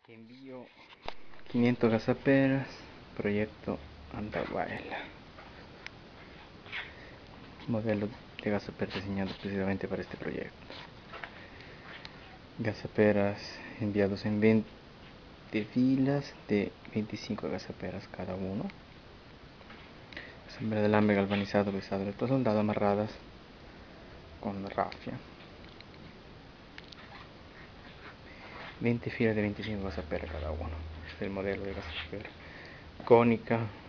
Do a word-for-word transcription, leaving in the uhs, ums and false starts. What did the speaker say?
Envío quinientas gazaperas, proyecto Andahuayla. Modelo de gazapera diseñado precisamente para este proyecto. Gazaperas enviados en veinte filas de veinticinco gazaperas cada uno. Asamblea de alambre galvanizado, besado, electrosoldado, amarradas con rafia. veinte filas de veinticinco gazaperas cada uno. Este es el modelo de gazapera cónica